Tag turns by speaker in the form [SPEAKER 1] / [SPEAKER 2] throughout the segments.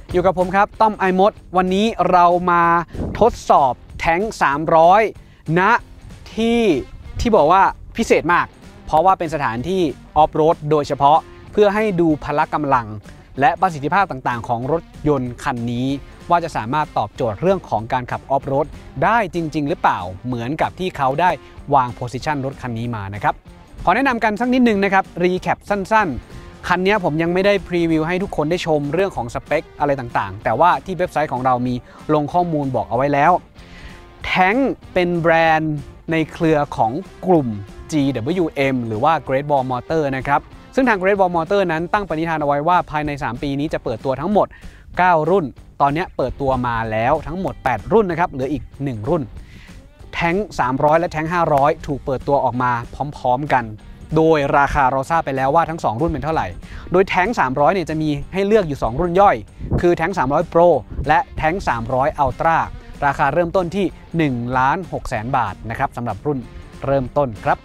[SPEAKER 1] อยู่กับผมครับต้อมไอมดวันนี้เรามาทดสอบแท้ง300ณที่บอกว่าพิเศษมากเพราะว่าเป็นสถานที่ออฟโรดโดยเฉพาะเพื่อให้ดูพละกำลังและประสิทธิภาพต่างๆของรถยนต์คันนี้ว่าจะสามารถตอบโจทย์เรื่องของการขับออฟโรดได้จริงๆหรือเปล่าเหมือนกับที่เขาได้วางโพสิชันรถคันนี้มานะครับขอแนะนำกันสักนิดนึงนะครับรีแคปสั้นๆคันนี้ผมยังไม่ได้พรีวิวให้ทุกคนได้ชมเรื่องของสเปคอะไรต่างๆแต่ว่าที่เว็บไซต์ของเรามีลงข้อมูลบอกเอาไว้แล้วแท้งเป็นแบรนด์ในเครือของกลุ่ม GWM หรือว่า Great Wall Motor นะครับซึ่งทาง Great Wall Motor นั้นตั้งปณิธานเอาไว้ว่าภายใน3ปีนี้จะเปิดตัวทั้งหมด9รุ่นตอนนี้เปิดตัวมาแล้วทั้งหมด8รุ่นนะครับเหลืออีก1รุ่นแท้ง300และแท้ง500ถูกเปิดตัวออกมาพร้อมๆกันโดยราคาเราทราบไปแล้วว่าทั้ง2รุ่นเป็นเท่าไหร่โดยแท้ง300เนี่ยจะมีให้เลือกอยู่2รุ่นย่อยคือแท้ง300 Pro และแท้ง300 Ultra ราคาเริ่มต้นที่ 1,600,000 บาทนะครับสำหรับรุ่นเริ่มต้นครับ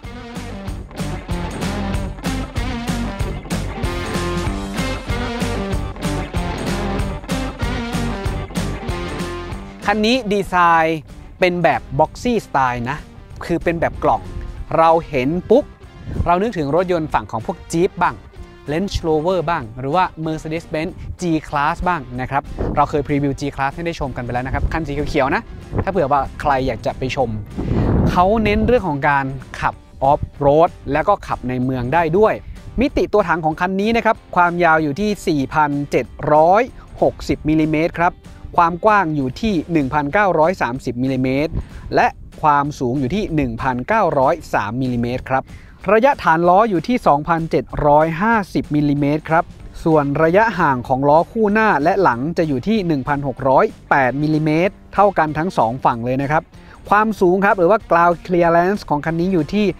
[SPEAKER 1] คันนี้ดีไซน์เป็นแบบบ็อกซี่สไตล์นะคือเป็นแบบกล่องเราเห็นปุ๊บเรานึกถึงรถยนต์ฝั่งของพวก Jeep บ้าง Range Rover บ้างหรือว่า Mercedes-Benz G-Class บ้างนะครับเราเคยพรีวิว G-Class ให้ได้ชมกันไปแล้วนะครับคันสีเขียวๆนะถ้าเผื่อว่าใครอยากจะไปชมเขาเน้นเรื่องของการขับออฟโรดแล้วก็ขับในเมืองได้ด้วยมิติตัวถังของคันนี้นะครับความยาวอยู่ที่ 4,760 มิลลิเมตรครับความกว้างอยู่ที่ 1,930 มิลลิเมตรและความสูงอยู่ที่ 1,903 มิลลิเมตรครับระยะฐานล้ออยู่ที่ 2,750 มิลลิเมตรครับส่วนระยะห่างของล้อคู่หน้าและหลังจะอยู่ที่ 1,608 มิลลิเมตรเท่ากันทั้ง2ฝั่งเลยนะครับความสูงครับหรือว่า ground clearance ของคันนี้อยู่ที่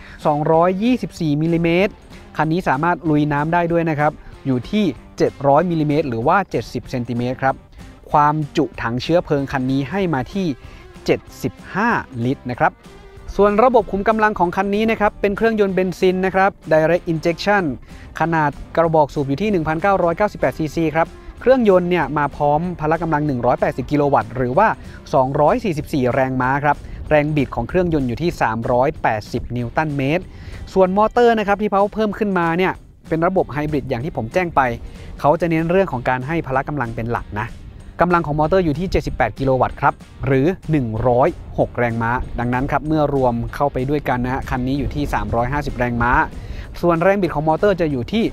[SPEAKER 1] 224 มิลลิเมตรคันนี้สามารถลุยน้ำได้ด้วยนะครับอยู่ที่ 700 มิลลิเมตรหรือว่า 70 เซนติเมตรครับความจุถังเชื้อเพลิงคันนี้ให้มาที่ 75 ลิตรนะครับส่วนระบบขุมกำลังของคันนี้นะครับเป็นเครื่องยนต์เบนซินนะครับ Direct Injection ขนาดกระบอกสูบอยู่ที่ 1,998 ซีซีครับเครื่องยนต์เนี่ยมาพร้อมพละกำลัง 180 กิโลวัตต์หรือว่า 244 แรงม้าครับแรงบิดของเครื่องยนต์อยู่ที่ 380 นิวตันเมตรส่วนมอเตอร์นะครับที่เขาเพิ่มขึ้นมาเนี่ยเป็นระบบไฮบริดอย่างที่ผมแจ้งไปเขาจะเน้นเรื่องของการให้พละกำลังเป็นหลักนะกำลังของมอเตอร์อยู่ที่78กิโลวัตต์ครับหรือ106แรงม้าดังนั้นครับเมื่อรวมเข้าไปด้วยกันนะฮะคันนี้อยู่ที่350แรงม้าส่วนแรงบิดของมอเตอร์จะอยู่ที่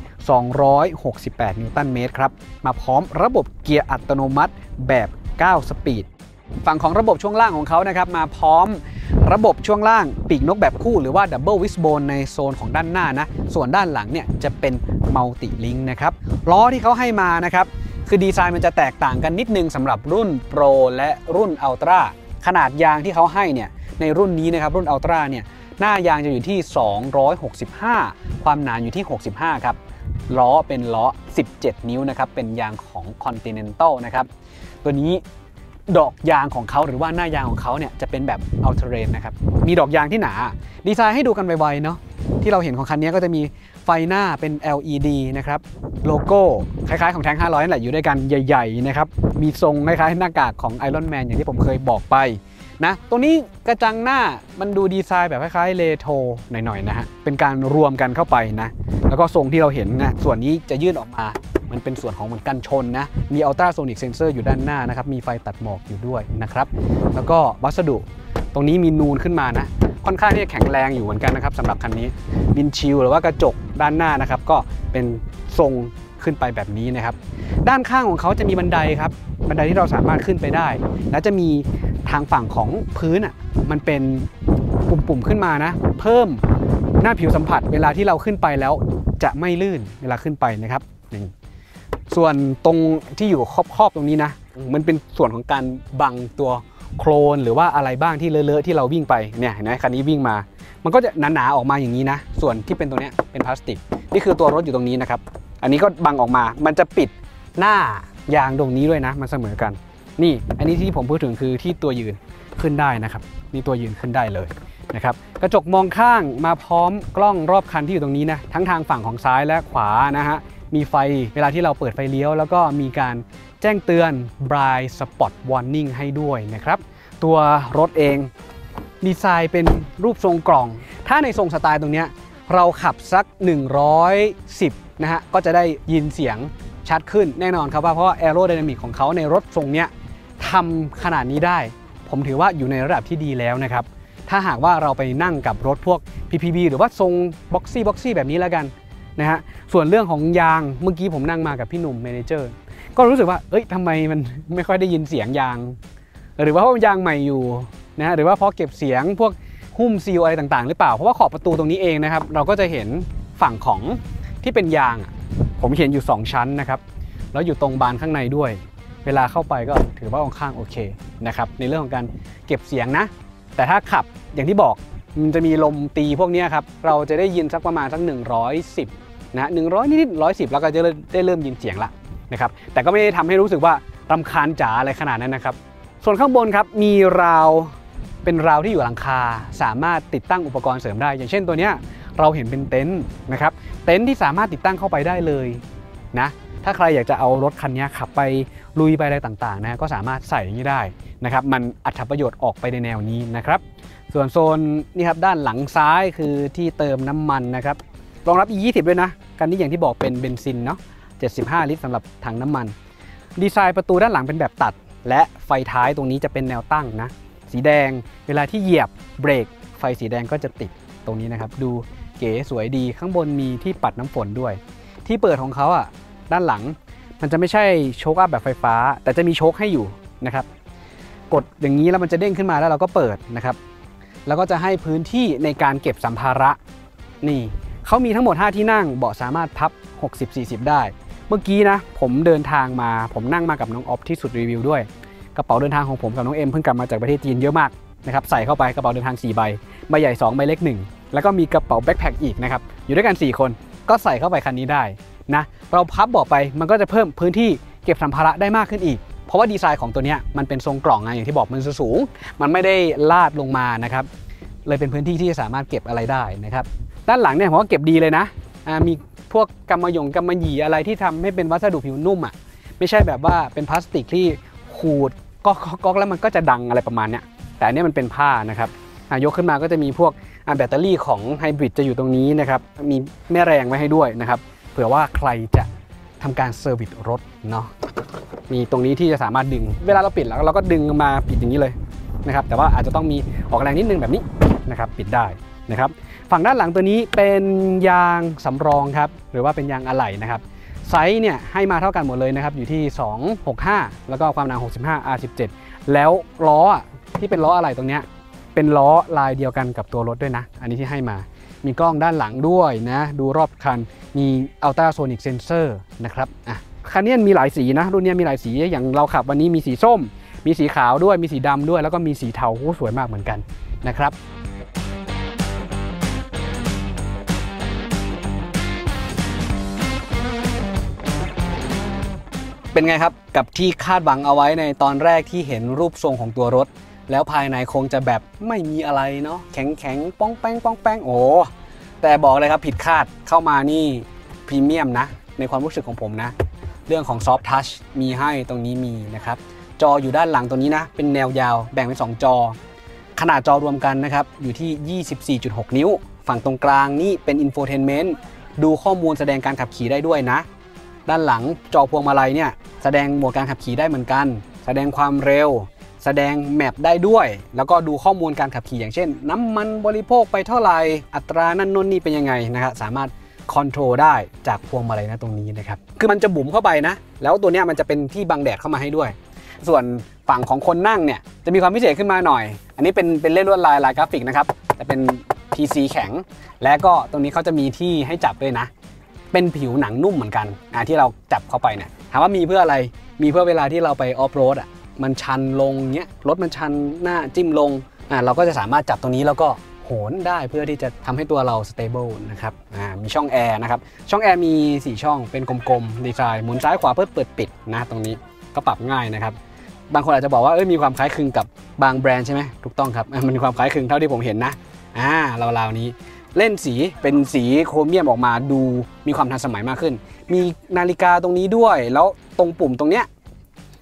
[SPEAKER 1] 268นิวตันเมตรครับมาพร้อมระบบเกียร์อัตโนมัติแบบ9สปีดฝั่งของระบบช่วงล่างของเขานะครับมาพร้อมระบบช่วงล่างปีกนกแบบคู่หรือว่าดับเบิลวิสโบนในโซนของด้านหน้านะส่วนด้านหลังเนี่ยจะเป็นมัลติลิงก์นะครับล้อที่เขาให้มานะครับคือดีไซน์มันจะแตกต่างกันนิดนึงสำหรับรุ่น Pro และรุ่น Ultra ขนาดยางที่เขาให้เนี่ยในรุ่นนี้นะครับรุ่น Ultra เนี่ยหน้ายางจะอยู่ที่265ความหนาอยู่ที่65ครับล้อเป็นล้อ17นิ้วนะครับเป็นยางของ Continental นะครับตัวนี้ดอกยางของเขาหรือว่าหน้ายางของเขาเนี่ยจะเป็นแบบ All Terrain นะครับมีดอกยางที่หนาดีไซน์ให้ดูกันไวๆเนาะที่เราเห็นของคันนี้ก็จะมีไฟหน้าเป็น LED นะครับโลโก้คล้ายๆของแท้ง500นั่นแหละอยู่ด้วยกันใหญ่ๆนะครับมีทรงคล้ายๆหน้ากากของ Iron Man อย่างที่ผมเคยบอกไปนะตรงนี้กระจังหน้ามันดูดีไซน์แบบคล้ายๆเรโทรหน่อยๆนะฮะเป็นการรวมกันเข้าไปนะแล้วก็ทรงที่เราเห็นนะส่วนนี้จะยื่นออกมามันเป็นส่วนของเหมือนกันชนนะมี Ultrasonic Sensor อยู่ด้านหน้านะครับมีไฟตัดหมอกอยู่ด้วยนะครับแล้วก็วัสดุตรงนี้มีนูนขึ้นมานะค่อนข้างที่จะแข็งแรงอยู่เหมือนกันนะครับสำหรับคันนี้วินชิลหรือว่ากระจกด้านหน้านะครับก็เป็นทรงขึ้นไปแบบนี้นะครับด้านข้างของเขาจะมีบันไดครับบันไดที่เราสามารถขึ้นไปได้และจะมีทางฝั่งของพื้นอ่ะมันเป็นปุ่มๆขึ้นมานะเพิ่มหน้าผิวสัมผัสเวลาที่เราขึ้นไปแล้วจะไม่ลื่นเวลาขึ้นไปนะครับส่วนตรงที่อยู่ครอบๆตรงนี้นะมันเป็นส่วนของการบังตัวโคลนหรือว่าอะไรบ้างที่เลอะๆที่เราวิ่งไปเนี่ยเห็นไหมคันนี้วิ่งมามันก็จะหนาๆออกมาอย่างนี้นะส่วนที่เป็นตัวนี้เป็นพลาสติกนี่คือตัวรถอยู่ตรงนี้นะครับอันนี้ก็บังออกมามันจะปิดหน้ายางตรงนี้ด้วยนะมันเสมอกันนี่อันนี้ที่ผมพูดถึงคือที่ตัวยืนขึ้นได้นะครับนี่ตัวยืนขึ้นได้เลยนะครับกระจกมองข้างมาพร้อมกล้องรอบคันที่อยู่ตรงนี้นะทั้งทางฝั่งของซ้ายและขวานะฮะมีไฟเวลาที่เราเปิดไฟเลี้ยวแล้วก็มีการแจ้งเตือน Blind Spot Warning ให้ด้วยนะครับตัวรถเองดีไซน์เป็นรูปทรงกล่องถ้าในทรงสไตล์ตรงนี้เราขับสัก110นะฮะก็จะได้ยินเสียงชัดขึ้นแน่นอนครับว่าเพราะว่าแอโรไดนามิกของเขาในรถทรงเนี้ยทำขนาดนี้ได้ผมถือว่าอยู่ในระดับที่ดีแล้วนะครับถ้าหากว่าเราไปนั่งกับรถพวก PPV หรือว่าทรงบ็อกซี่แบบนี้แล้วกันนะฮะส่วนเรื่องของยางเมื่อกี้ผมนั่งมากับพี่หนุ่มเมเนเจอร์ก็รู้สึกว่าเอ้ยทำไมมันไม่ค่อยได้ยินเสียงยางหรือว่าเพราะยางใหม่อยู่นะฮะหรือว่าเพราะเก็บเสียงพวกหุ้มซีลอะไรต่างๆหรือเปล่าเพราะว่าขอบประตูตรงนี้เองนะครับเราก็จะเห็นฝั่งของที่เป็นยางผมเห็นอยู่2ชั้นนะครับแล้วอยู่ตรงบานข้างในด้วยเวลาเข้าไปก็ถือว่าค่อนข้างโอเคนะครับในเรื่องของการเก็บเสียงนะแต่ถ้าขับอย่างที่บอกมันจะมีลมตีพวกนี้ครับเราจะได้ยินสักประมาณสัก110นะ100นิดๆ110แล้วก็จะได้เริ่มยินเสียงละนะครับแต่ก็ไม่ได้ทำให้รู้สึกว่ารำคาญจ๋าอะไรขนาดนั้นนะครับส่วนข้างบนครับมีราวเป็นราวที่อยู่หลังคาสามารถติดตั้งอุปกรณ์เสริมได้อย่างเช่นตัวนี้เราเห็นเป็นเต็นท์นะครับเต็นท์ที่สามารถติดตั้งเข้าไปได้เลยนะถ้าใครอยากจะเอารถคันนี้ขับไปลุยไปอะไรต่างๆนะก็สามารถใส่อย่างนี้ได้นะครับมันอรรถประโยชน์ออกไปในแนวนี้นะครับส่วนโซนนี่ครับด้านหลังซ้ายคือที่เติมน้ำมันนะครับรองรับ E20 ด้วยนะคันนี้อย่างที่บอกเป็นเบนซินเนาะ75 ลิตรสำหรับถังน้ำมันดีไซน์ประตูด้านหลังเป็นแบบตัดและไฟท้ายตรงนี้จะเป็นแนวตั้งนะสีแดงเวลาที่เหยียบเบรกไฟสีแดงก็จะติดตรงนี้นะครับดูเก๋สวยดีข้างบนมีที่ปัดน้ำฝนด้วยที่เปิดของเขาอ่ะด้านหลังมันจะไม่ใช่โชคอัพแบบไฟฟ้าแต่จะมีโชคให้อยู่นะครับกดอย่างนี้แล้วมันจะเด้งขึ้นมาแล้วเราก็เปิดนะครับแล้วก็จะให้พื้นที่ในการเก็บสัมภาระนี่เขามีทั้งหมด5ที่นั่งเบาะสามารถพับ60-40ได้เมื่อกี้นะผมเดินทางมาผมนั่งมากับน้องออฟที่สุดรีวิวด้วยกระเป๋าเดินทางของผมกับน้องเอ็มเพิ่งกลับมาจากประเทศจีนเยอะมากนะครับใส่เข้าไปกระเป๋าเดินทาง4ใบใบใหญ่2ใบเล็ก1แล้วก็มีกระเป๋าแบ็คแพคอีกนะครับอยู่ด้วยกัน4คนก็ใส่เข้าไปคันนี้ได้นะเราพับเบาะไปมันก็จะเพิ่มพื้นที่เก็บสัมภาระได้มากขึ้นอีกเพราะว่าดีไซน์ของตัวนี้มันเป็นทรงกล่องไงอย่างที่บอกมันสูงมันไม่ได้ลาดลงมานะครับเลยเป็นพื้นที่ที่จะสามารถเก็บอะไรได้นะครับด้านหลังเนี่ยผมว่าเก็บดีเลยนะมีพวกกำมะหยี่อะไรที่ทำให้เป็นวัสดุผิวนุ่มไม่ใช่แบบว่าเป็นพลาสติกที่ขูดก๊อกแล้วมันก็จะดังอะไรประมาณเนี้ยแต่อันนี้มันเป็นผ้านะครับยกขึ้นมาก็จะมีพวกแบตเตอรี่ของไฮบริดจะอยู่ตรงนี้นะครับมีแม่แรงไว้ให้ด้วยนะครับเผื่อว่าใครจะทำการเซอร์วิสรถเนาะมีตรงนี้ที่จะสามารถดึงเวลาเราปิดแล้วเราก็ดึงมาปิดอย่างนี้เลยนะครับแต่ว่าอาจจะต้องมีออกแรงนิดนึงแบบนี้นะครับปิดได้นะครับฝั่งด้านหลังตัวนี้เป็นยางสำรองครับหรือว่าเป็นยางอะไหล่นะครับไซส์เนี่ยให้มาเท่ากันหมดเลยนะครับอยู่ที่265แล้วก็ความหนา65 R17 แล้วล้อที่เป็นล้ออะไหล่ตรงนี้เป็นล้อลายเดียวกันกับตัวรถด้วยนะอันนี้ที่ให้มามีกล้องด้านหลังด้วยนะดูรอบคันมีอัลตราโซนิกเซนเซอร์นะครับคันนี้มีหลายสีนะรุ่นนี้มีหลายสีอย่างเราขับวันนี้มีสีส้มมีสีขาวด้วยมีสีดำด้วยแล้วก็มีสีเทาสวยมากเหมือนกันนะครับเป็นไงครับกับที่คาดหวังเอาไว้ในตอนแรกที่เห็นรูปทรงของตัวรถแล้วภายในคงจะแบบไม่มีอะไรเนาะแข็งป้องแป้งโอ้แต่บอกเลยครับผิดคาดเข้ามานี่พรีเมียมนะในความรู้สึกของผมนะเรื่องของซอฟท์ทัชมีให้ตรงนี้มีนะครับจออยู่ด้านหลังตรงนี้นะเป็นแนวยาวแบ่งเป็น2จอขนาดจอรวมกันนะครับอยู่ที่ 24.6 นิ้วฝั่งตรงกลางนี่เป็นอินโฟเทนเมนต์ดูข้อมูลแสดงการขับขี่ได้ด้วยนะด้านหลังจอพวงมาลัยเนี่ยแสดงโหมดการขับขี่ได้เหมือนกันแสดงความเร็วแสดงแมปได้ด้วยแล้วก็ดูข้อมูลการขับขี่อย่างเช่นน้ำมันบริโภคไปเท่าไหร่อัตรานั่นนู่นนี่เป็นยังไงนะครับสามารถคอนโทรลได้จากพวงมาลัยนะตรงนี้นะครับคือมันจะบุ๋มเข้าไปนะแล้วตัวนี้มันจะเป็นที่บังแดดเข้ามาให้ด้วยส่วนฝั่งของคนนั่งเนี่ยจะมีความพิเศษขึ้นมาหน่อยอันนี้เป็นเล่นลวดลายกราฟิกนะครับแต่เป็น PC แข็งและก็ตรงนี้เขาจะมีที่ให้จับด้วยนะเป็นผิวหนังนุ่มเหมือนกันที่เราจับเข้าไปเนี่ยถามว่ามีเพื่ออะไรมีเพื่อเวลาที่เราไปออฟโรดมันชันลงเงี้ยรถมันชันหน้าจิ้มลงเราก็จะสามารถจับตรงนี้แล้วก็โหนได้เพื่อที่จะทำให้ตัวเราสเตเบิลนะครับมีช่องแอร์นะครับช่องแอร์มี4ช่องเป็นกลมๆดีไซน์หมุนซ้ายขวาเพื่อเปิดปิดนะตรงนี้ก็ปรับง่ายนะครับบางคนอาจจะบอกว่ามีความคล้ายคลึงกับบางแบรนด์ใช่ไหมถูกต้องครับมันมีความคล้ายคลึงเท่าที่ผมเห็นนะราวๆนี้เล่นสีเป็นสีโครเมียมออกมาดูมีความทันสมัยมากขึ้นมีนาฬิกาตรงนี้ด้วยแล้วตรงปุ่มตรงเนี้ย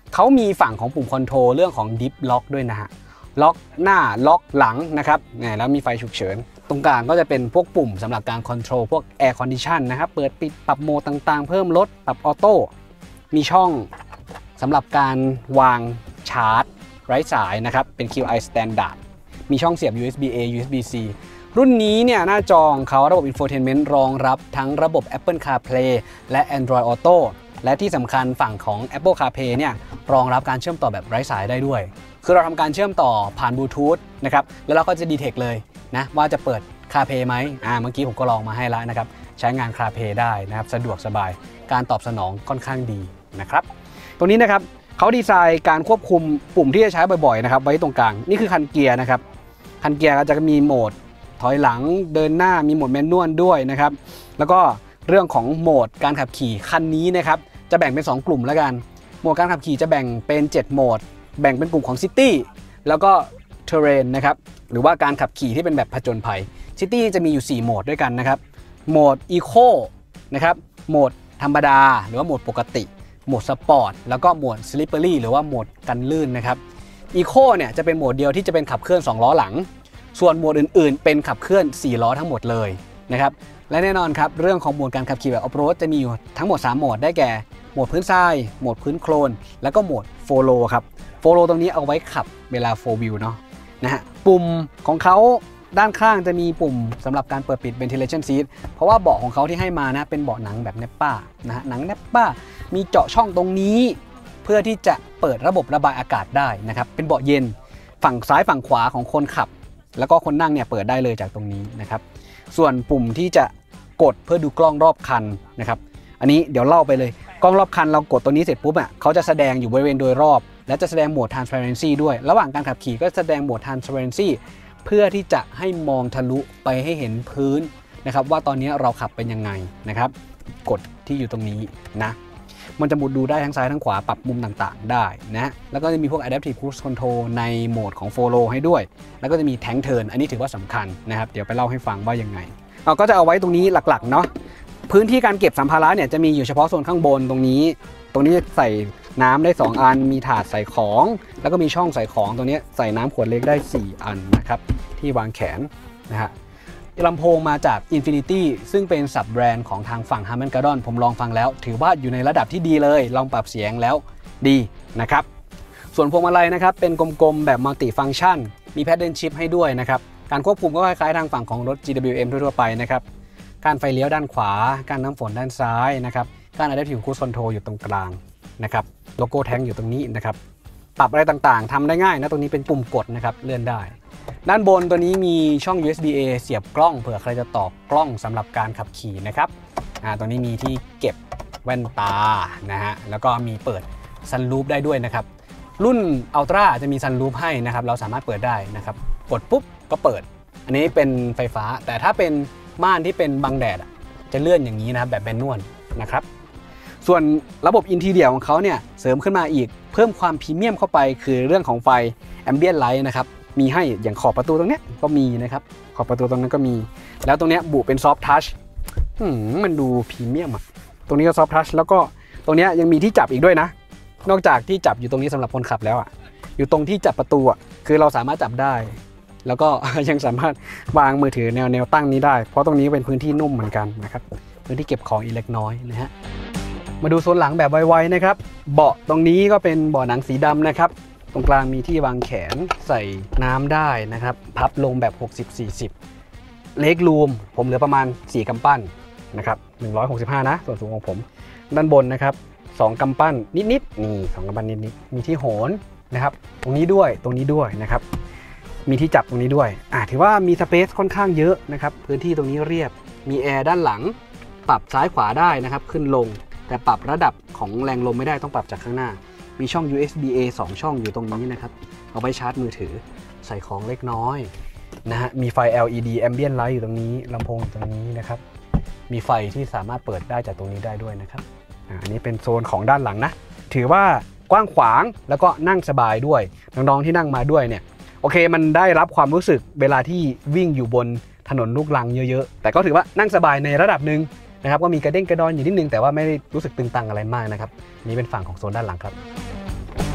[SPEAKER 1] เขามีฝั่งของปุ่มคอนโทรลเรื่องของดิฟล็อกด้วยนะฮะล็อกหน้าล็อกหลังนะครับแล้วมีไฟฉุกเฉินตรงกลางก็จะเป็นพวกปุ่มสำหรับการคอนโทรลพวกแอร์คอนดิชันนะครับเปิดปิดปรับโหมดต่างๆเพิ่มลดปรับออโต้มีช่องสำหรับการวางชาร์จไร้สายนะครับเป็น QI Standard มีช่องเสียบ USB A USB C รุ่นนี้เนี่ยหน้าจอของเขาระบบ Infotainment รองรับทั้งระบบ Apple CarPlay และ Android Auto และที่สำคัญฝั่งของ Apple CarPlay เนี่ยรองรับการเชื่อมต่อแบบไร้สายได้ด้วยคือเราทำการเชื่อมต่อผ่านบลูทูธนะครับแล้วเราก็จะดีเทคเลยนะว่าจะเปิด CarPlay ไหมเมื่อกี้ผมก็ลองมาให้แล้วนะครับใช้งาน CarPlay ได้นะครับสะดวกสบายการตอบสนองค่อนข้างดีนะครับตรงนี้นะครับเขาดีไซน์การควบคุมปุ่มที่จะใช้บ่อยๆนะครับไว้ตรงกลางนี่คือคันเกียร์นะครับคันเกียร์ก็จะมีโหมดถอยหลังเดินหน้ามีโหมดแมนนวลด้วยนะครับแล้วก็เรื่องของโหมดการขับขี่คันนี้นะครับจะแบ่งเป็น2กลุ่มแล้วกันโหมดการขับขี่จะแบ่งเป็น7โหมดแบ่งเป็นกลุ่มของ City แล้วก็ Terrain นะครับหรือว่าการขับขี่ที่เป็นแบบผจญภัย City จะมีอยู่4โหมดด้วยกันนะครับโหมด Eco นะครับโหมดธรรมดาหรือว่าโหมดปกติโหมดสปอร์ตแล้วก็โหมด Slippery หรือว่าโหมดกันลื่นนะครับ Eco เนี่ยจะเป็นโหมดเดียวที่จะเป็นขับเคลื่อน2ล้อหลังส่วนโหมดอื่นๆเป็นขับเคลื่อน4ล้อทั้งหมดเลยนะครับและแน่นอนครับเรื่องของโหมดการขับขี่แบบออฟโรดจะมีอยู่ทั้งหมด3โหมดได้แก่โหมดพื้นทรายโหมดพื้นโคลนแล้วก็โหมดโฟโลครับโฟโลตรงนี้เอาไว้ขับเวลาโฟวิวเนาะนะฮะปุ่มของเขาด้านข้างจะมีปุ่มสำหรับการเปิดปิด ventilation seat เพราะว่าเบาะของเขาที่ให้มานะเป็นเบาะหนังแบบเนปป้านะฮะหนังเนปป้ามีเจาะช่องตรงนี้เพื่อที่จะเปิดระบบระบายอากาศได้นะครับเป็นเบาะเย็นฝั่งซ้ายฝั่งขวาของคนขับแล้วก็คนนั่งเนี่ยเปิดได้เลยจากตรงนี้นะครับส่วนปุ่มที่จะกดเพื่อดูกล้องรอบคันนะครับอันนี้เดี๋ยวเล่าไปเลยกล้องรอบคันเรากดตัวนี้เสร็จปุ๊บเขาจะแสดงอยู่บริเวณโดยรอบและจะแสดงโหมด transparency ด้วยระหว่างการขับขี่ก็แสดงโหมด transparency เพื่อที่จะให้มองทะลุไปให้เห็นพื้นนะครับว่าตอนนี้เราขับเป็นยังไงนะครับกดที่อยู่ตรงนี้นะมันจะมุดดูได้ทั้งซ้ายทั้งขวาปรับมุมต่างๆได้นะแล้วก็จะมีพวก adaptive cruise control ในโหมดของ follow ให้ด้วยแล้วก็จะมี tank turn อันนี้ถือว่าสำคัญนะครับเดี๋ยวไปเล่าให้ฟังว่ายังไงเราก็จะเอาไว้ตรงนี้หลักๆเนาะพื้นที่การเก็บสัมภาระเนี่ยจะมีอยู่เฉพาะโซนข้างบนตรงนี้ใส่น้ำได้2อันมีถาดใส่ของแล้วก็มีช่องใส่ของตรงนี้ใส่น้ำขวดเล็กได้4อันนะครับที่วางแขนนะฮะลำโพงมาจาก Infinity ซึ่งเป็นซับแบรนด์ของทางฝั่ง Harman Kardon ผมลองฟังแล้วถือว่าอยู่ในระดับที่ดีเลยลองปรับเสียงแล้วดีนะครับส่วนพวงมาลัยนะครับเป็นกลมๆแบบมัลติฟังก์ชันมีแพดเดิลชิพให้ด้วยนะครับการควบคุมก็คล้ายๆทางฝั่งของรถ GWM ทั่วๆไปนะครับการไฟเลี้ยวด้านขวาการน้ำฝนด้านซ้ายนะครับการ Adaptive Cruise Control อยู่ตรงกลางนะครับโลโก้แท้งอยู่ตรงนี้นะครับปรับอะไรต่างๆทำได้ง่ายนะตรงนี้เป็นปุ่มกดนะครับเลื่อนได้ด้านบนตัวนี้มีช่อง USB A เสียบกล้องเผื่อใครจะต่อกล้องสำหรับการขับขี่นะครับตัวนี้มีที่เก็บแว่นตานะฮะแล้วก็มีเปิดซันรูฟได้ด้วยนะครับรุ่น Ultra จะมีซันรูฟให้นะครับเราสามารถเปิดได้นะครับกดปุ๊บก็เปิดอันนี้เป็นไฟฟ้าแต่ถ้าเป็นม่านที่เป็นบังแดดจะเลื่อนอย่างนี้นะครับแบบแมนนวลนะครับส่วนระบบอินทีเรียของเขาเนี่ยเสริมขึ้นมาอีกเพิ่มความพรีเมียมเข้าไปคือเรื่องของไฟ Ambient Light นะครับมีให้อย่างขอบประตูตรงนี้ก็มีนะครับขอบประตูตรงนั้นก็มีแล้วตรงนี้บุเป็นซอฟท์ทัชมันดูพรีเมียมตรงนี้ก็ซอฟท์ทัชแล้วก็ตรงนี้ยังมีที่จับอีกด้วยนะนอกจากที่จับอยู่ตรงนี้สำหรับคนขับแล้วอยู่ตรงที่จับประตูคือเราสามารถจับได้แล้วก็ยังสามารถวางมือถือแนวตั้งนี้ได้เพราะตรงนี้เป็นพื้นที่นุ่มเหมือนกันนะครับพื้นที่เก็บของอีเล็กน้อยนะฮะมาดูโซนหลังแบบไวๆนะครับเบาะตรงนี้ก็เป็นเบาะหนังสีดำนะครับตรงกลางมีที่วางแขนใส่น้ำได้นะครับพับลงแบบ60-40เล็กรูมผมเหลือประมาณ4กำปั้นนะครับ165นะส่วนสูงของผมด้านบนนะครับ2กำปั้นนิดๆนี่2กำปั้นนิดๆมีที่โหนนะครับตรงนี้ด้วยนะครับมีที่จับตรงนี้ด้วยถือว่ามีสเปซค่อนข้างเยอะนะครับพื้นที่ตรงนี้เรียบมีแอร์ด้านหลังปรับซ้ายขวาได้นะครับขึ้นลงแต่ปรับระดับของแรงลมไม่ได้ต้องปรับจากข้างหน้ามีช่อง USB A 2 ช่องอยู่ตรงนี้นะครับเอาไว้ชาร์จมือถือใส่ของเล็กน้อยนะฮะมีไฟ LED Ambient Light อยู่ตรงนี้ลำโพงอยู่ตรงนี้นะครับมีไฟที่สามารถเปิดได้จากตรงนี้ได้ด้วยนะครับอันนี้เป็นโซนของด้านหลังนะถือว่ากว้างขวางแล้วก็นั่งสบายด้วยน้องๆที่นั่งมาด้วยเนี่ยโอเคมันได้รับความรู้สึกเวลาที่วิ่งอยู่บนถนนลูกรังเยอะๆแต่ก็ถือว่านั่งสบายในระดับหนึ่งนะครับก็มีกระเด้งกระดอนอยู่นิดนึงแต่ว่าไม่ได้รู้สึกตึงตังอะไรมากนะครับนี่เป็นฝั่งของโซนด้านหลังครับ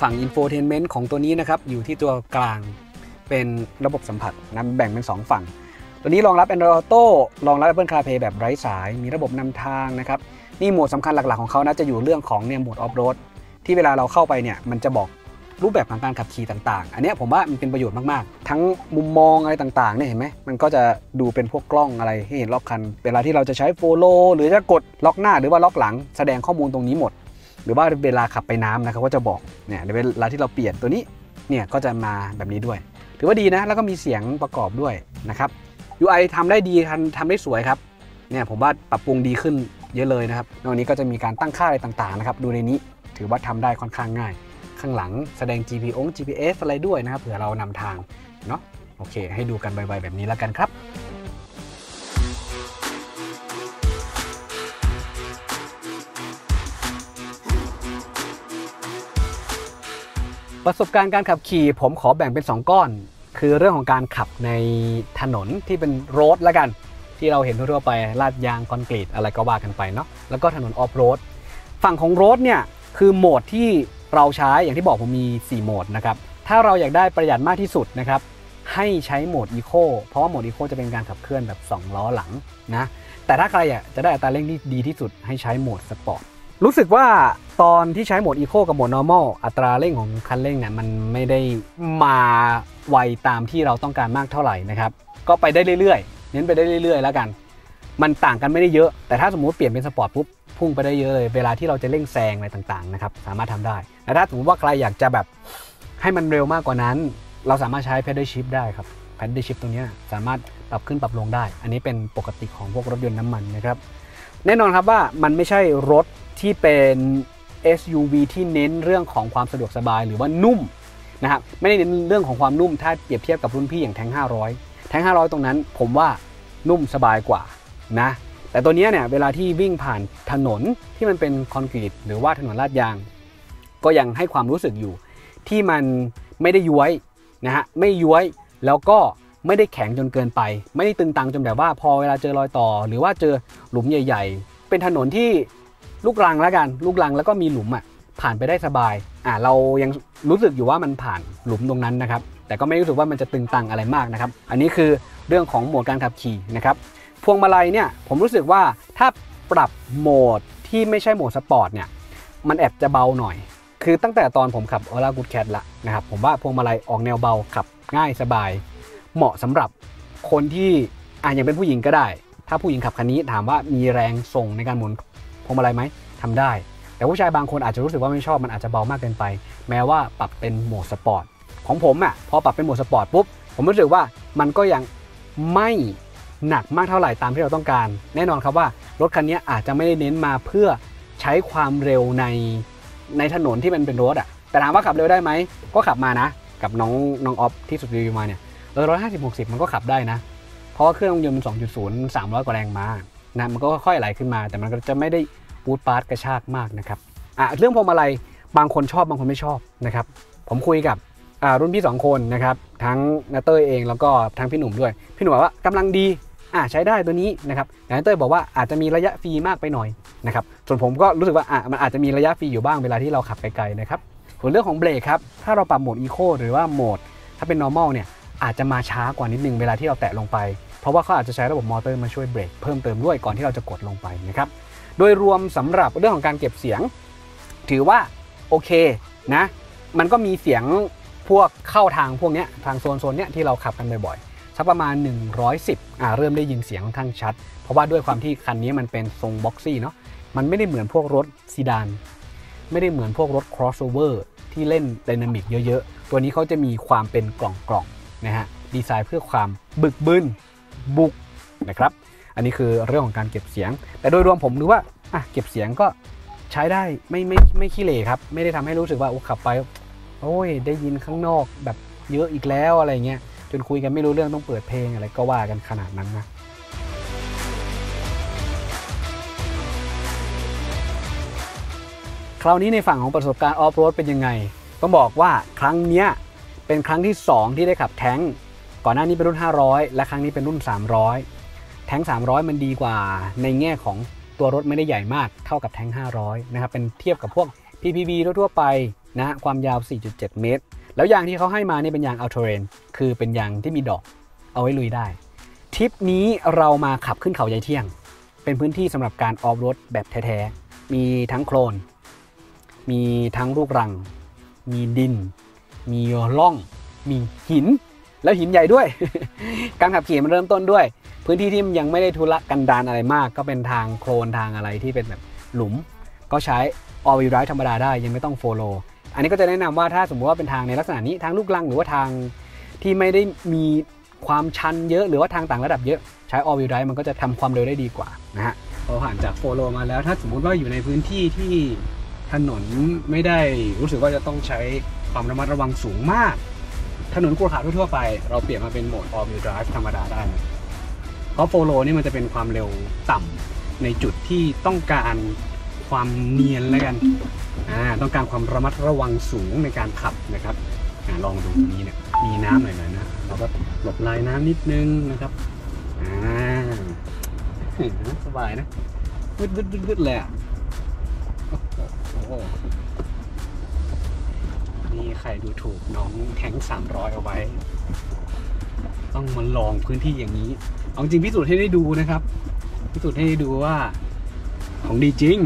[SPEAKER 1] ฝั่งอินโฟเทนเมนต์ของตัวนี้นะครับอยู่ที่ตัวกลางเป็นระบบสัมผัสนะแบ่งเป็น2ฝั่งตัวนี้รองรับ Android Auto รองรับ Apple CarPlay แบบไร้สายมีระบบนำทางนะครับนี่โหมดสำคัญหลักๆของเขานะจะอยู่เรื่องของเนี่ยโหมดออฟโรดที่เวลาเราเข้าไปเนี่ยมันจะบอกรูปแบบของการขับขี่ต่างๆอันนี้ผมว่ามันเป็นประโยชน์มากๆทั้งมุมมองอะไรต่างๆเนี่ยเห็นไหมมันก็จะดูเป็นพวกกล้องอะไรให้เห็นรอบคันเวลาที่เราจะใช้โฟโลหรือจะกดล็อกหน้าหรือว่าล็อกหลังแสดงข้อมูลตรงนี้หมดหรือว่าเวลาขับไปน้ำนะครับก็จะบอกเนี่ยเวลาที่เราเปลี่ยนตัวนี้เนี่ยก็จะมาแบบนี้ด้วยถือว่าดีนะแล้วก็มีเสียงประกอบด้วยนะครับ UI ทำได้ดีทำได้สวยครับเนี่ยผมว่าปรับปรุงดีขึ้นเยอะเลยนะครับนอกนี้ก็จะมีการตั้งค่าอะไรต่างๆนะครับดูในนี้ถือว่าทำได้ค่อนข้างง่ายข้างหลังแสดง GPS อะไรด้วยนะครับเผื่อเรานำทางเนาะโอเคให้ดูกันไวๆแบบนี้แล้วกันครับประสบการณ์การขับขี่ผมขอแบ่งเป็น2ก้อนคือเรื่องของการขับในถนนที่เป็นโรดแล้วกันที่เราเห็นทั่วไปลาดยางคอนกรีตอะไรก็ว่ากันไปเนาะแล้วก็ถนนออฟโรดฝั่งของโรดเนี่ยคือโหมดที่เราใช้อย่างที่บอกผมมี4โหมดนะครับถ้าเราอยากได้ประหยัดมากที่สุดนะครับให้ใช้โหมดอีโคเพราะว่าโหมดอีโคจะเป็นการขับเคลื่อนแบบ2ล้อหลังนะแต่ถ้าใครจะได้อัตราเร่งที่ดีที่สุดให้ใช้โหมดสปอร์ตรู้สึกว่าตอนที่ใช้โหมด Eco กับโหมด Normal อัตราเร่งของคันเร่งเนี่ยมันไม่ได้มาไวตามที่เราต้องการมากเท่าไหร่นะครับก็ไปได้เรื่อยๆเน้นไปได้เรื่อยๆแล้วกันมันต่างกันไม่ได้เยอะแต่ถ้าสมมุติเปลี่ยนเป็นสปอร์ตปุ๊บพุ่งไปได้เยอะเลยเวลาที่เราจะเร่งแซงอะไรต่างๆนะครับสามารถทำได้แต่ถ้าสมมติว่าใครอยากจะแบบให้มันเร็วมากกว่านั้นเราสามารถใช้ Pedal Shift ได้ครับ Pedal Shift ตรงนี้สามารถปรับขึ้นปรับลงได้อันนี้เป็นปกติของพวกรถยนต์น้ำมันนะครับแน่นอนครับว่ามันไม่ใช่รถที่เป็น SUV ที่เน้นเรื่องของความสะดวกสบายหรือว่านุ่มนะครับไม่ได้เน้นเรื่องของความนุ่มถ้าเปรียบเทียบกับรุ่นพี่อย่างแทง500ตรงนั้นผมว่านุ่มสบายกว่านะแต่ตัวนี้เนี่ยเวลาที่วิ่งผ่านถนนที่มันเป็นคอนกรีตหรือว่าถนนลาดยางก็ยังให้ความรู้สึกอยู่ที่มันไม่ได้ย้วยนะฮะไม่ย้วยแล้วก็ไม่ได้แข็งจนเกินไปไม่ได้ตึงตังจนแบบว่าพอเวลาเจอรอยต่อหรือว่าเจอหลุมใหญ่ๆเป็นถนนที่ลูกรังแล้วกันลูกรังแล้วก็มีหลุมผ่านไปได้สบายเรายังรู้สึกอยู่ว่ามันผ่านหลุมตรงนั้นนะครับแต่ก็ไม่รู้สึกว่ามันจะตึงตังอะไรมากนะครับอันนี้คือเรื่องของโหมดการขับขี่นะครับพวงมาลัยเนี่ยผมรู้สึกว่าถ้าปรับโหมดที่ไม่ใช่โหมดสปอร์ตเนี่ยมันแอบจะเบาหน่อยคือตั้งแต่ตอนผมขับ Aura Good Cat ละนะครับผมว่าพวงมาลัยออกแนวเบาขับง่ายสบายเหมาะสำหรับคนที่อย่างเป็นผู้หญิงก็ได้ถ้าผู้หญิงขับคันนี้ถามว่ามีแรงส่งในการหมุนพวงมาลัยไหมทำได้แต่ผู้ชายบางคนอาจจะรู้สึกว่าไม่ชอบมันอาจจะเบามากเกินไปแม้ว่าปรับเป็นโหมดสปอร์ตของผมพอปรับเป็นโหมดสปอร์ตปุ๊บผมรู้สึกว่ามันก็ยังไม่หนักมากเท่าไหร่ตามที่เราต้องการแน่นอนครับว่ารถคันนี้อาจจะไม่ได้เน้นมาเพื่อใช้ความเร็วในถนนที่มันเป็นรถแต่ถามว่าขับเร็วได้ไหมก็ขับมานะกับน้องออฟที่สุดรีวิวมาเนี่ย150-60มันก็ขับได้นะเพราะว่าเครื่องยนต์มัน 2.0 300 กว่าแรงม้านะมันก็ค่อยๆไหลขึ้นมาแต่มันก็จะไม่ได้ปูดปาร์ตกระชากมากนะครับเรื่องพวงมาลัยบางคนชอบบางคนไม่ชอบนะครับผมคุยกับรุ่นพี่2คนนะครับทั้งนาเต้ยเองแล้วก็ทั้งพี่หนุ่มด้วยพี่หนุ่มบอกว่ากำลังดีใช้ได้ตัวนี้นะครับแต่นาเต้ยบอกว่าอาจจะมีระยะฟรีมากไปหน่อยนะครับส่วนผมก็รู้สึกว่ามันอาจจะมีระยะฟรีอยู่บ้างเวลาที่เราขับไกลๆนะครับส่วนเรื่องของเบรกครับถ้าเราปรับโหมด Eco หรือว่าโหมดถ้าเป็น Normal เนี่ยอาจจะมาช้ากว่านิดนึงเวลาที่เราแตะลงไปเพราะว่าเขาอาจจะใช้ระบบมอเตอร์มาช่วยเบรกเพิ่มเติมด้วยก่อนที่เราจะกดลงไปนะครับโดยรวมสำหรับเรื่องของการเก็บเสียงถือว่าโอเคนะมันก็มีเสียงพวกเข้าทางพวกนี้ทางโซนเนี้ยที่เราขับกันบ่อยๆสักประมาณ110เริ่มได้ยินเสียงค่อนข้างชัดเพราะว่าด้วยความที่คันนี้มันเป็นทรงบ็อกซี่เนาะมันไม่ได้เหมือนพวกรถซีดานไม่ได้เหมือนพวกรถ crossover ที่เล่นไดนามิกเยอะๆตัวนี้เขาจะมีความเป็นกล่องๆนะฮะดีไซน์เพื่อความบึกบึนบุกนะครับอันนี้คือเรื่องของการเก็บเสียงแต่โดยรวมผมรู้ว่าเก็บเสียงก็ใช้ได้ไม่ขี้เหร่ครับไม่ได้ทำให้รู้สึกว่าขับไปโอ้ยได้ยินข้างนอกแบบเยอะอีกแล้วอะไรเงี้ยจนคุยกันไม่รู้เรื่องต้องเปิดเพลงอะไรก็ว่ากันขนาดนั้นนะคราวนี้ในฝั่งของประสบการณ์ออฟโรดเป็นยังไงต้องบอกว่าครั้งนี้เป็นครั้งที่2ที่ได้ขับแท้งก่อนหน้านี้เป็นรุ่น500และครั้งนี้เป็นรุ่น300แท้ง300มันดีกว่าในแง่ของตัวรถไม่ได้ใหญ่มากเท่ากับแท้ง500นะครับเป็นเทียบกับพวก PPV ทั่วไปนะความยาว 4.7 เมตรแล้วยางที่เขาให้มานี่เป็นยาง All Terrain คือเป็นยางที่มีดอกเอาไว้ลุยได้ทริปนี้เรามาขับขึ้นเขายายเที่ยงเป็นพื้นที่สำหรับการออฟโรดแบบแท้ๆมีทั้งโคลนมีทั้งลูกรังมีดินมีร่องมีหินแล้วหินใหญ่ด้วย การขับขี่มันเริ่มต้นด้วยพื้นที่ที่ยังไม่ได้ทุรกันดารอะไรมากก็เป็นทางโคลนทางอะไรที่เป็นแบบหลุมก็ใช้ all wheel drive ธรรมดาได้ยังไม่ต้อง follow อันนี้ก็จะแนะนำว่าถ้าสมมติว่าเป็นทางในลักษณะนี้ทางลูกรังหรือว่าทางที่ไม่ได้มีความชันเยอะหรือว่าทางต่างระดับเยอะใช้ all wheel drive มันก็จะทำความเร็วได้ดีกว่านะฮะพอผ่านจาก follow มาแล้วถ้าสมมุติว่าอยู่ในพื้นที่ที่ถนนไม่ได้รู้สึกว่าจะต้องใช้ความระมัดระวังสูงมากถนนขรุขระทั่วไปเราเปลี่ยนมาเป็นโหมด all wheel drive ธรรมดาได้เพราะ follow นี่มันจะเป็นความเร็วต่ำในจุดที่ต้องการความเนียนแล้วกันต้องการความระมัดระวังสูงในการขับนะครับลองดูตรงนี้เนี่ยมีน้ำหน่อยนะเราก็หลบลายน้ำนิดนึงนะครับสบายนะบึดเลยนี่ใครดูถูกน้องแท้ง300เอาไว้ต้องมาลองพื้นที่อย่างนี้เอาจริงพิสูจน์ให้ได้ดูนะครับพิสูจน์ให้ได้ดูว่าของดีจริง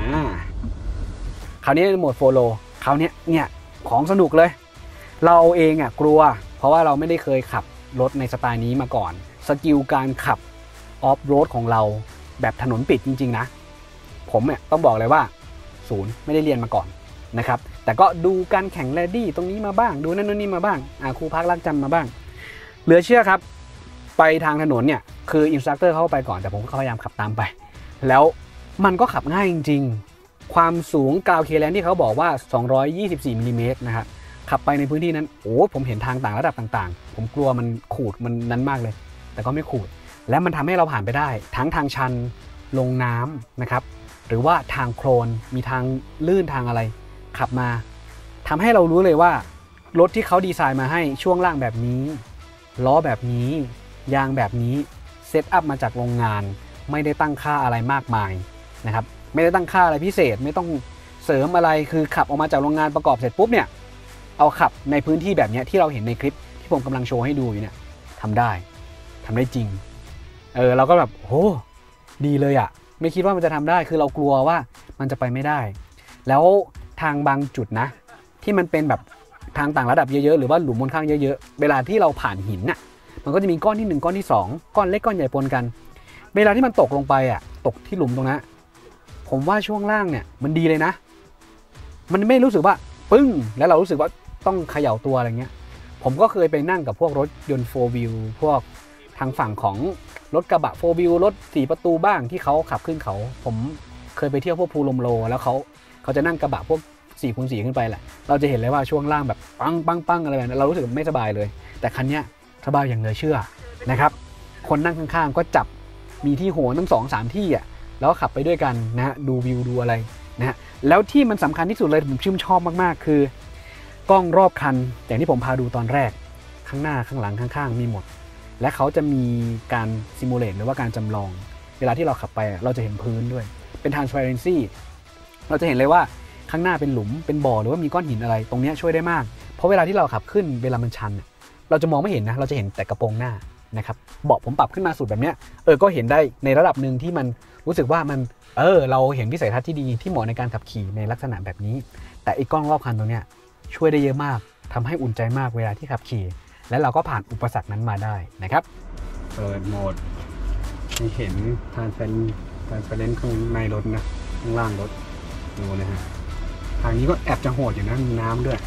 [SPEAKER 1] คราวนี้โหมดโฟโลคราวนี้เนี่ยของสนุกเลยเราเองกลัวเพราะว่าเราไม่ได้เคยขับรถในสไตล์นี้มาก่อนสกิลการขับออฟโรดของเราแบบถนนปิดจริงๆนะผมต้องบอกเลยว่าศูนย์ไม่ได้เรียนมาก่อนนะครับแต่ก็ดูการแข่งแรดดี้ตรงนี้มาบ้างดูนั่นนู่นนี่มาบ้างครูพักรักจำมาบ้างเหลือเชื่อครับไปทางถนนเนี่ยคืออินสตรัคเตอร์เข้าไปก่อนแต่ผมก็พยายามขับตามไปแล้วมันก็ขับง่ายจริงๆความสูงกราวเคแลนที่เขาบอกว่า224มิลลิเมตรนะครับขับไปในพื้นที่นั้นผมเห็นทางต่างระดับต่างๆผมกลัวมันขูดมันนั้นมากเลยแต่ก็ไม่ขูดและมันทำให้เราผ่านไปได้ทั้งทางชันลงน้ำนะครับหรือว่าทางโคลนมีทางลื่นทางอะไรขับมาทำให้เรารู้เลยว่ารถที่เขาดีไซน์มาให้ช่วงล่างแบบนี้ล้อแบบนี้ยางแบบนี้เซตอัพมาจากโรงงานไม่ได้ตั้งค่าอะไรมากมายนะครับไม่ได้ตั้งค่าอะไรพิเศษไม่ต้องเสริมอะไรคือขับออกมาจากโรงงานประกอบเสร็จปุ๊บเนี่ยเอาขับในพื้นที่แบบนี้ที่เราเห็นในคลิปที่ผมกำลังโชว์ให้ดูอยู่เนี่ยทำได้จริงเราก็แบบโหดีเลยไม่คิดว่ามันจะทำได้คือเรากลัวว่ามันจะไปไม่ได้แล้วทางบางจุดนะที่มันเป็นแบบทางต่างระดับเยอะๆหรือว่าหลุมบนข้างเยอะๆเวลาที่เราผ่านหินมันก็จะมีก้อนที่1ก้อนที่2ก้อนเล็กก้อนใหญ่ปนกันเวลาที่มันตกลงไปตกที่หลุมตรงนั้นผมว่าช่วงล่างเนี่ยมันดีเลยนะมันไม่รู้สึกว่าปึ้งแล้วเรารู้สึกว่าต้องเขย่าตัวอะไรเงี้ยผมก็เคยไปนั่งกับพวกรถยนต์4 wheel พวกทางฝั่งของรถกระบะ4 wheel รถ4ประตูบ้างที่เขาขับขึ้นเขาผมเคยไปเที่ยวพวกภูลมโลแล้วเขาจะนั่งกระบะพวก4x4ขึ้นไปแหละเราจะเห็นเลยว่าช่วงล่างแบบปังอะไรแบบนั้นเรารู้สึกไม่สบายเลยแต่คันนี้สบายอย่างเหลือเชื่อนะครับคนนั่งข้างๆก็จับมีที่โหนทั้ง2-3ที่แล้วขับไปด้วยกันนะดูวิวดูอะไรนะแล้วที่มันสำคัญที่สุดเลยผมชื่นชอบมากๆคือกล้องรอบคันอย่างที่ผมพาดูตอนแรกข้างหน้าข้างหลังข้างๆมีหมดและเขาจะมีการซิมูเลตหรือว่าการจำลองเวลาที่เราขับไปเราจะเห็นพื้นด้วยเป็น transparency เราจะเห็นเลยว่าข้างหน้าเป็นหลุมเป็นบ่อหรือว่ามีก้อนหินอะไรตรงนี้ช่วยได้มากเพราะเวลาที่เราขับขึ้นเวลามันชันเราจะมองไม่เห็นนะเราจะเห็นแต่กระโปรงหน้านะครับเบาะผมปรับขึ้นมาสุดแบบนี้ก็เห็นได้ในระดับหนึ่งที่มันรู้สึกว่ามันเราเห็นวิสัยทัศน์ที่ดีที่เหมาะในการขับขี่ในลักษณะแบบนี้แต่ไอ้กล้องรอบคันตรงนี้ช่วยได้เยอะมากทำให้อุ่นใจมากเวลาที่ขับขี่และเราก็ผ่านอุปสรรคนั้นมาได้นะครับเปิดโหมดให้เห็นทางเป็นข้างในรถนะข้างล่างรถดูนะฮะทางนี้ก็แอบจะโหดอยู่นะมีน้ำด้วย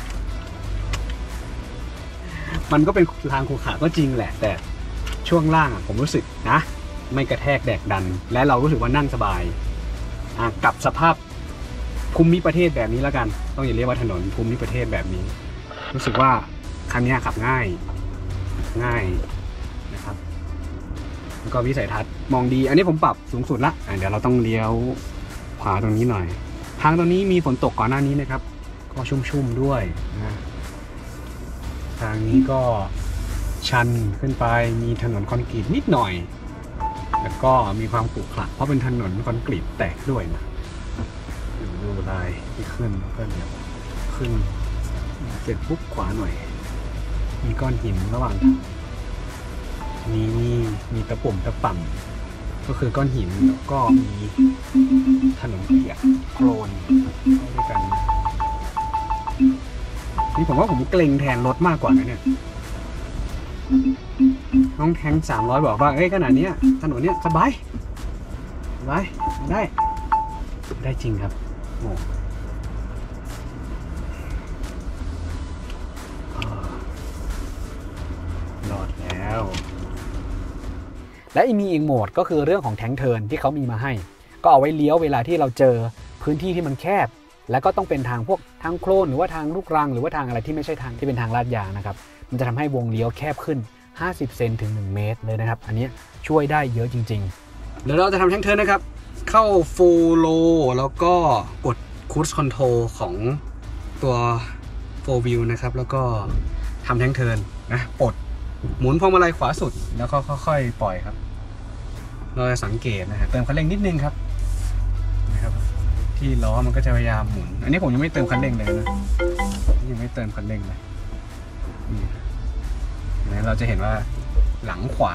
[SPEAKER 1] มันก็เป็นทางขรุขระก็จริงแหละแต่ช่วงล่างผมรู้สึกนะไม่กระแทกแดกดันและเรารู้สึกว่านั่งสบายกับสภาพภูมิประเทศแบบนี้แล้วกันต้องอย่าเรียกว่าถนนภูมิประเทศแบบนี้รู้สึกว่าคันนี้ขับง่ายนะครับแล้วก็วิสัยทัศน์มองดีอันนี้ผมปรับสูงสุดละเดี๋ยวเราต้องเลี้ยวขวาตรงนี้หน่อยทางตรงนี้มีฝนตกก่อนหน้านี้นะครับก็ชุ่มๆด้วยนะทางนี้ก็ชันขึ้นไปมีถนนคอนกรีตนิดหน่อยแล้วก็มีความขรุขระเพราะเป็นถนนคอนกรีตแตกด้วยนะดูลายที่ขึ้นเนี่ยขึ้นเสร็จปุ๊บขวาหน่อยมีก้อนหินระหว่างนี้มีตะปุ่มตะป่ำก็คือก้อนหินแล้วก็มีถนนเปียกโคลนด้วยกันนี่ผมว่าผมเกรงแทนรถมากกว่านะเนี่ยน้องแทง300บอกว่าเอ้ยขนาดนี้ถนนเนี้ยสบายได้จริงครับโอ้รอดแล้วและมีอีกโหมดก็คือเรื่องของแทงเทิร์นที่เขามีมาให้ก็เอาไว้เลี้ยวเวลาที่เราเจอพื้นที่ที่มันแคบแล้วก็ต้องเป็นทางพวกทางโคลนหรือว่าทางลูกรังหรือว่าทางอะไรที่ไม่ใช่ทางที่เป็นทางลาดยางนะครับมันจะทำให้วงเลี้ยวแคบขึ้น50 เซนถึง1 เมตรเลยนะครับอันนี้ช่วยได้เยอะจริงๆเดี๋ยวเราจะทำแทงเทิร์นนะครับเข้า full low แล้วก็กด cruise control ของตัว 4 wheel นะครับแล้วก็ทำแทงเทิร์นนะปลดหมุนพวงมาลัยขวาสุดแล้วก็ค่อยๆปล่อยครับเราจะสังเกตนะฮะเติมคันเร่งนิดนึงครับนะครับที่ล้อมันก็จะพยายามหมุนอันนี้ผมยังไม่เติมคันเร่งเลยนะยังไม่เติมคันเร่งเลยนี่เราจะเห็นว่าหลังขวา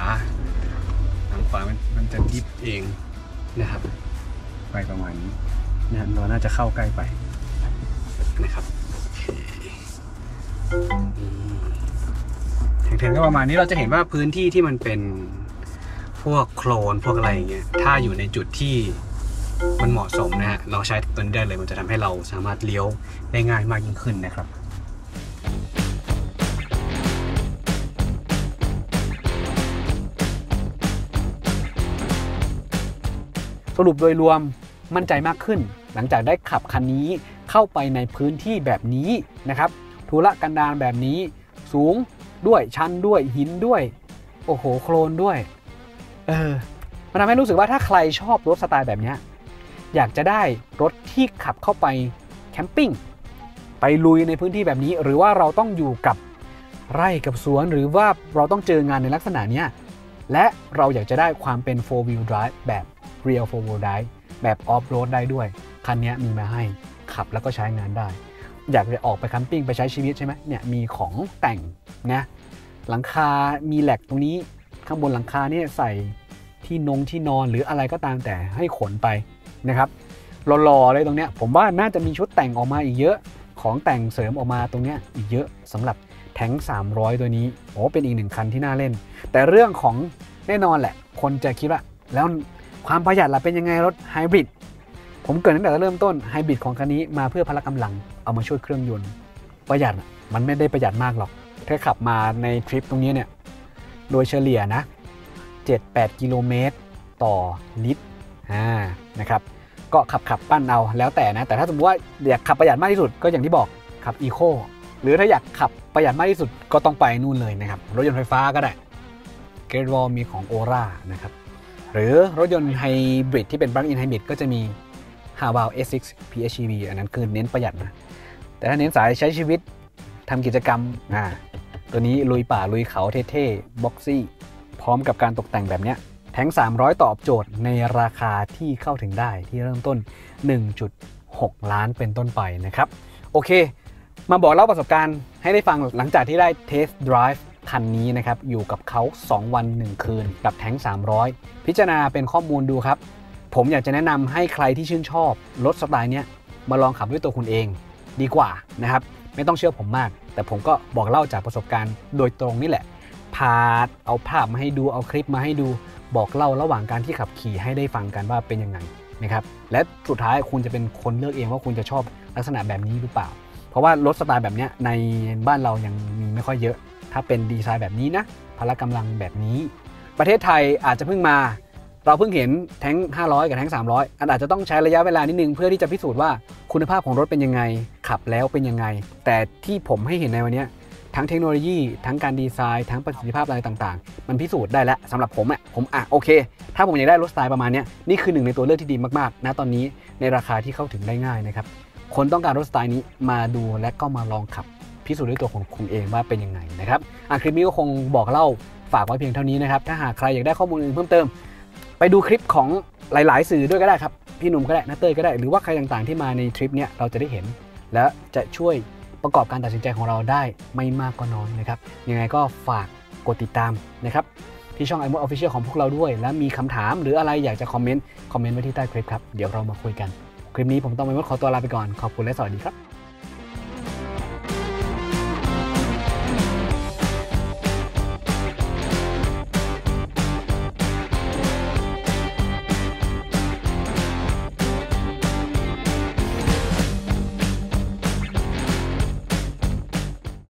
[SPEAKER 1] มันจะดิฟเองนะครับไปประมาณนี้นะเราน่าจะเข้าใกล้ไปนะครับแทงๆก็ประมาณนี้เราจะเห็นว่าพื้นที่ที่มันเป็นพวกโคลนพวกอะไรอย่างเงี้ยถ้าอยู่ในจุดที่มันเหมาะสมนะฮะเราใช้ตัวนี้ได้เลยมันจะทำให้เราสามารถเลี้ยวได้ง่ายมากยิ่งขึ้นนะครับสรุปโดยรวมมั่นใจมากขึ้นหลังจากได้ขับคันนี้เข้าไปในพื้นที่แบบนี้นะครับทุรกันดารแบบนี้สูงด้วยชันด้วยหินด้วยโอ้โหโคลนด้วยมันทำให้รู้สึกว่าถ้าใครชอบรถสไตล์แบบนี้อยากจะได้รถที่ขับเข้าไปแคมปิ้งไปลุยในพื้นที่แบบนี้หรือว่าเราต้องอยู่กับไร่กับสวนหรือว่าเราต้องเจองานในลักษณะนี้และเราอยากจะได้ความเป็น 4 wheel drive แบบ real 4 wheel drive แบบ off road ได้ด้วยคันนี้มีมาให้ขับแล้วก็ใช้งานได้อยากจะออกไปแคมปิ้งไปใช้ชีวิตใช่ไหมเนี่ยมีของแต่งนะหลังคามีแหลกตรงนี้ข้างบนหลังคาเนี่ยใส่ที่นอนหรืออะไรก็ตามแต่ให้ขนไปนะครับหล่อๆเลยตรงเนี้ยผมว่าน่าจะมีชุดแต่งออกมาอีกเยอะของแต่งเสริมออกมาตรงเนี้ยอีกเยอะสำหรับแทง300ตัวนี้โอ้เป็นอีก1คันที่น่าเล่นแต่เรื่องของแน่นอนแหละคนจะคิดว่าแล้วความประหยัดล่ะเป็นยังไงรถไฮบริดผมเกิดตั้งแต่เริ่มต้นไฮบริดของคันนี้มาเพื่อพละกำลังเอามาช่วยเครื่องยนต์ประหยัดมันไม่ได้ประหยัดมากหรอกแค่ขับมาในทริปตรงนี้เนี่ยโดยเฉลี่ยนะ 7-8 กิโลเมตรต่อลิตรนะครับก็ขับปั้นเอาแล้วแต่นะแต่ถ้าสมมติว่าอยากขับประหยัดมากที่สุดก็อย่างที่บอกขับอีโคหรือถ้าอยากขับประหยัดมากที่สุดก็ต้องไปนู่นเลยนะครับรถยนต์ไฟฟ้าก็ได้เกรดวอลมีของโอร่านะครับหรือรถยนต์ไฮบริดที่เป็น plug-in hybrid ก็จะมี Haval S6 PHEV อันนั้นคือเน้นประหยัดนะแต่ถ้าเน้นสายใช้ชีวิตทำกิจกรรมตัวนี้ลุยป่าลุยเขาเท่ๆบ็อกซี่พร้อมกับการตกแต่งแบบนี้แทง300ตอบโจทย์ในราคาที่เข้าถึงได้ที่เริ่มต้น 1.6 ล้านเป็นต้นไปนะครับโอเคมาบอกเล่าประสบการณ์ให้ได้ฟังหลังจากที่ได้เทสต์ไดรฟ์คันนี้นะครับอยู่กับเขา2 วัน 1 คืนกับแทง300พิจารณาเป็นข้อมูลดูครับผมอยากจะแนะนำให้ใครที่ชื่นชอบรถสไตล์นี้มาลองขับด้วยตัวคุณเองดีกว่านะครับไม่ต้องเชื่อผมมากแต่ผมก็บอกเล่าจากประสบการณ์โดยตรงนี่แหละพาเอาภาพมาให้ดูเอาคลิปมาให้ดูบอกเล่าระหว่างการที่ขับขี่ให้ได้ฟังกันว่าเป็นยังไงนะครับและสุดท้ายคุณจะเป็นคนเลือกเองว่าคุณจะชอบลักษณะแบบนี้หรือเปล่าเพราะว่ารถสไตล์แบบนี้ในบ้านเรายังมีไม่ค่อยเยอะถ้าเป็นดีไซน์แบบนี้นะพละกำลังแบบนี้ประเทศไทยอาจจะเพิ่งมาเราเพิ่งเห็นแทง500กับแทง300อาจจะต้องใช้ระยะเวลานิดนึงเพื่อที่จะพิสูจน์ว่าคุณภาพของรถเป็นยังไงขับแล้วเป็นยังไงแต่ที่ผมให้เห็นในวันนี้ทั้งเทคโนโลยีทั้งการดีไซน์ทั้งประสิทธิภาพอะไรต่างๆมันพิสูจน์ได้แล้วสำหรับผมโอเคถ้าผมอยากได้รถสไตล์ประมาณนี้นี่คือหนึ่งในตัวเลือกที่ดีมากๆนะตอนนี้ในราคาที่เข้าถึงได้ง่ายนะครับคนต้องการรถสไตล์นี้มาดูและก็มาลองขับพิสูจน์ด้วยตัวของคุณเองว่าเป็นยังไงนะครับคลิปนี้ก็คงบอกเล่าฝากไว้เพียงเท่านี้นะครับถ้าหากใครอยากได้ข้อมูลอื่นเพิ่มเติมไปดูคลิปของหลายๆสื่อด้วยก็ได้ครับพี่หนุ่มก็ได้นะเต้ยก็ได้หรือว่าใครต่างๆที่มาในทริปนี้เราจะได้เห็นและจะช่วยประกอบการตัดสินใจของเราได้ไม่มากก็น้อยนะครับยังไงก็ฝากกดติดตามนะครับที่ช่อง iMode Official ของพวกเราด้วยและมีคำถามหรืออะไรอยากจะคอมเมนต์ไว้ที่ใต้คลิปครับเดี๋ยวเรามาคุยกันคลิปนี้ผมต้องiModeขอตัวลาไปก่อนขอบคุณและสวัสดีครับ